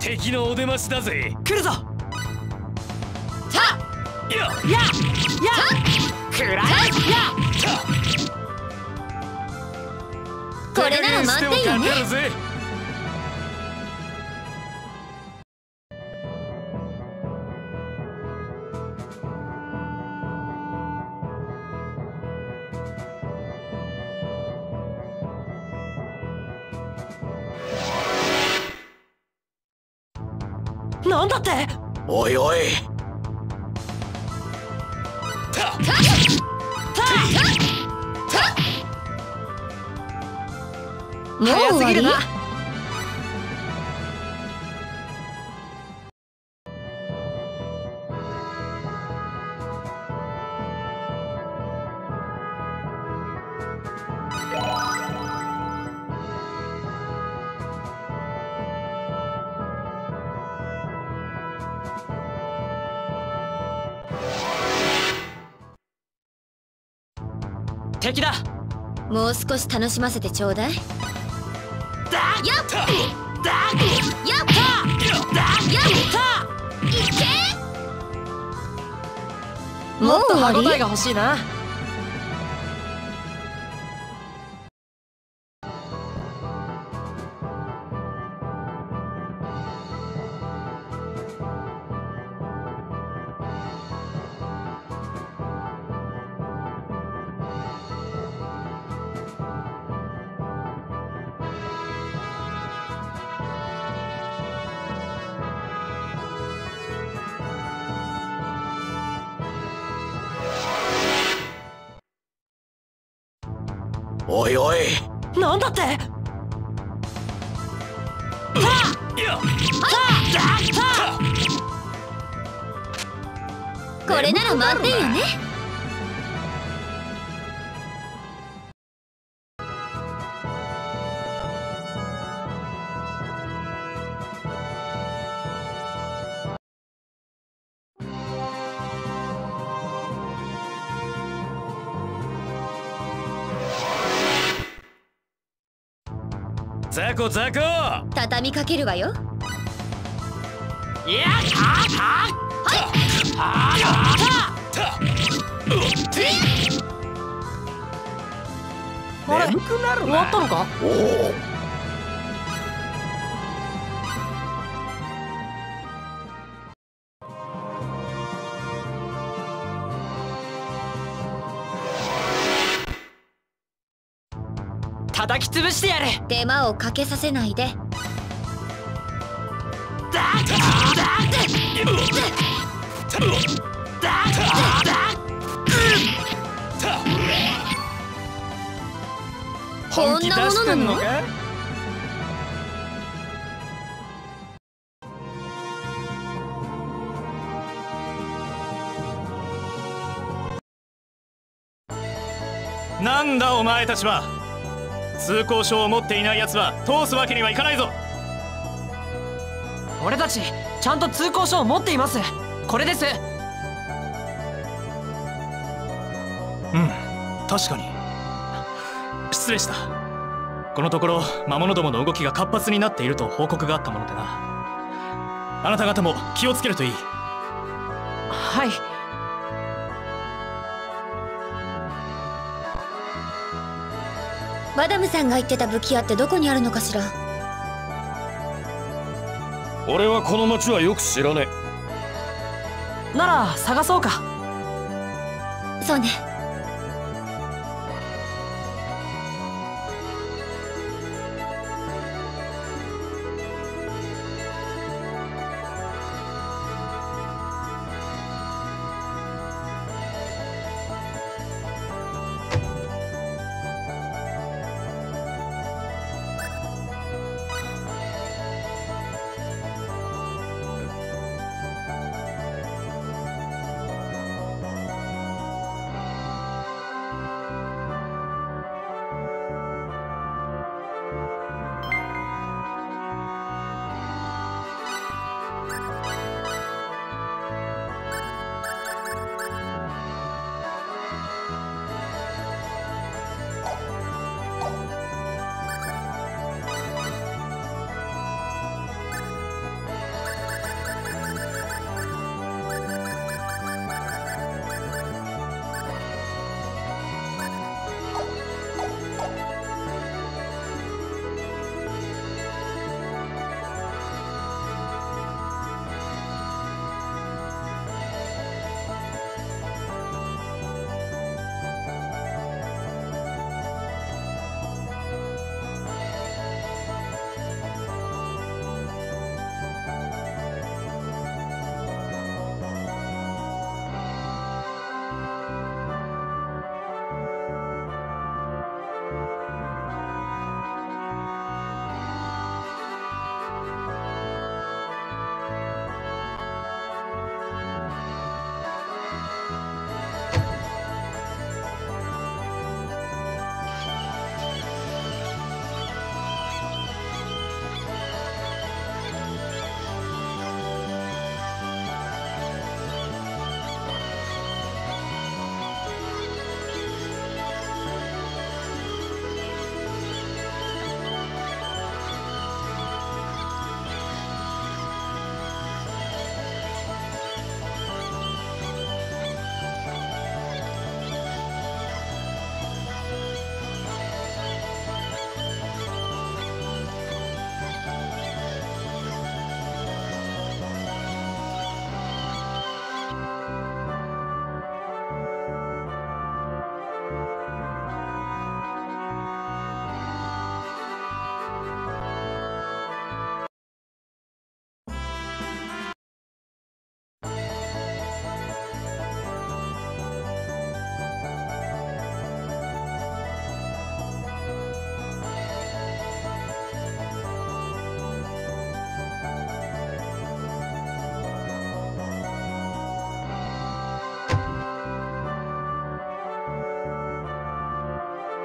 敵のお出ましだぜ。 来るぞ。 たややくらえや。 これなら満点よね。 なんだって。 おいおい。 もう終わり？ 敵だ。 もう少し楽しませてちょうだい。 だやっだやっいけ。もっと歯応えが欲しいな。 おいおい。 なんだって。 これなら満点よね。 ザコザコ。 畳みかけるわよ。 いや眠くなるな。終わったのか。 おお。 叩き潰してやる。 手間をかけさせないで。こんなものなの？ なんだお前たちは。通行証を持っていない奴は通すわけにはいかないぞ。 俺たちちゃんと通行証を持っています。これです。 確かに。失礼した。このところ魔物どもの動きが活発になっていると報告があったものでな。あなた方も気をつけるといい。 はい。 マダムさんが言ってた武器屋ってどこにあるのかしら。 俺はこの町はよく知らねえ。なら探そうか。 そうね。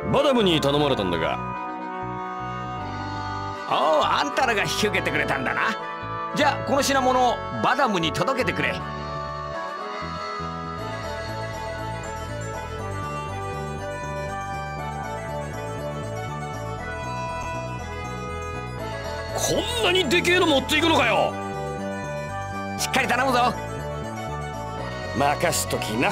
バダムに頼まれたんだが。 おう、あんたらが引き受けてくれたんだな。じゃあこの品物をバダムに届けてくれ。 こんなにでけえの持っていくのかよ。 しっかり頼むぞ。 任しときな。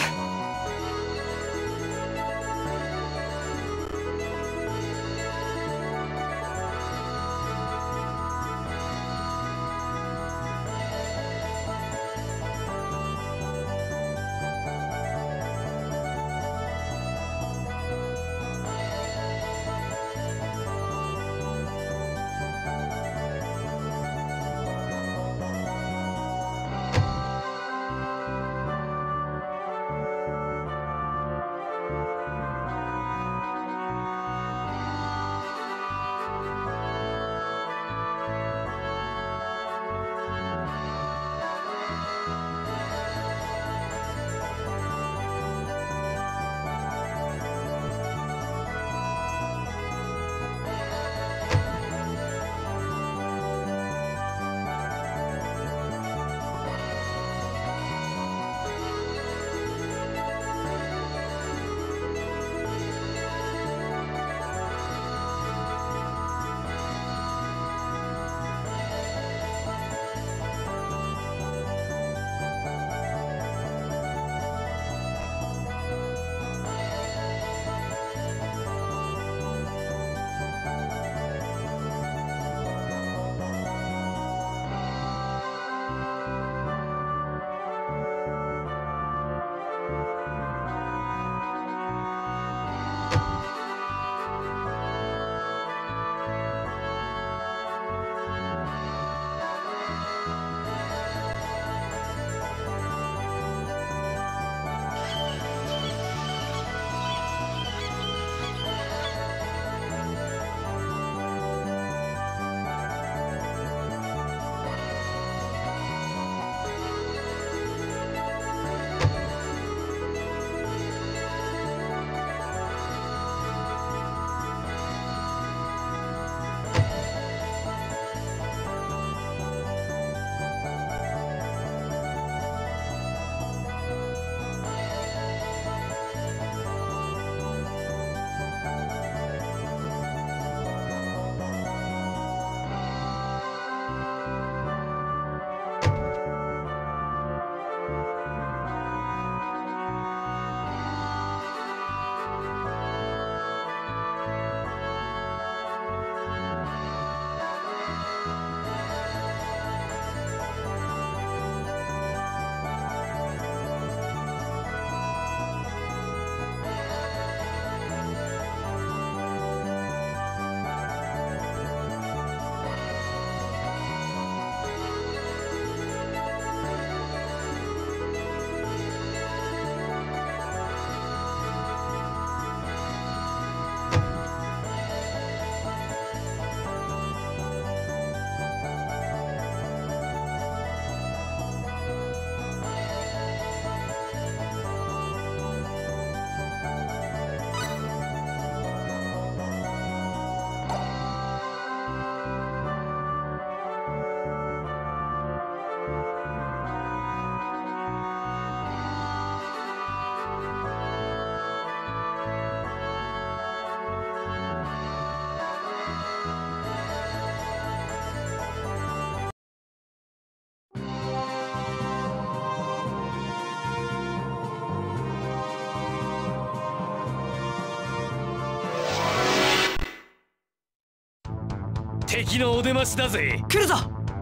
敵のお出ましだぜ。 来るぞ。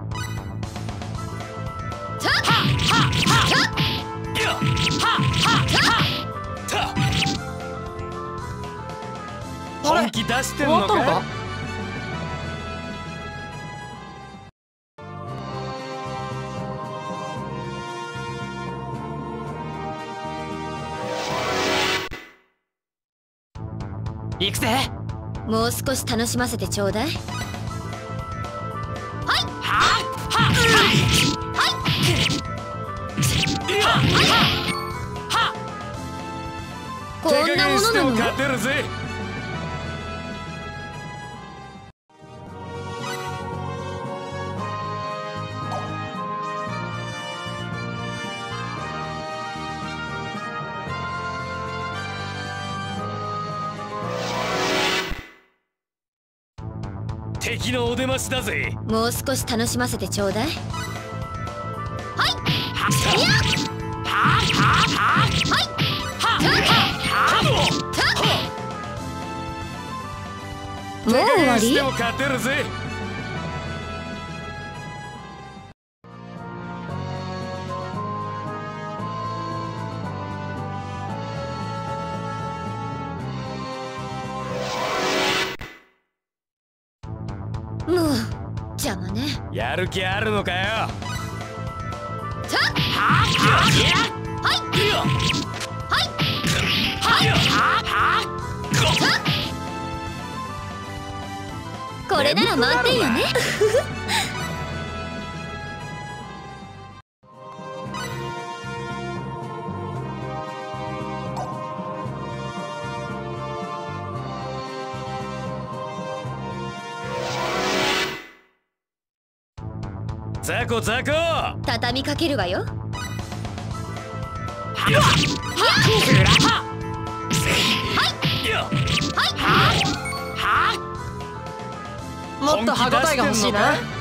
本気出してんのか？ 行くぜ。 もう少し楽しませてちょうだい。こんなものなの？ 勝てるぜ。 敵のお出ましだぜ。 もう少し楽しませてちょうだい。もう終わり？ でも勝てるぜ。 もう邪魔ね。 やる気あるのかよ。 これなら満点よね。 ザコザコ。 畳みかけるわよ。 もっと歯ごたえが欲しいな。